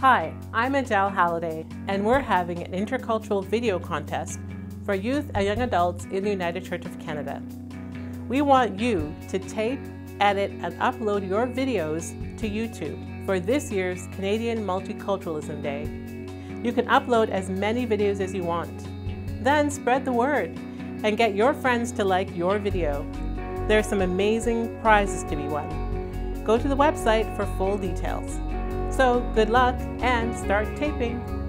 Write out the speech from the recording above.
Hi, I'm Adele Halliday, and we're having an intercultural video contest for youth and young adults in the United Church of Canada. We want you to tape, edit, and upload your videos to YouTube for this year's Canadian Multiculturalism Day. You can upload as many videos as you want. Then spread the word and get your friends to like your video. There are some amazing prizes to be won. Go to the website for full details. So good luck and start taping.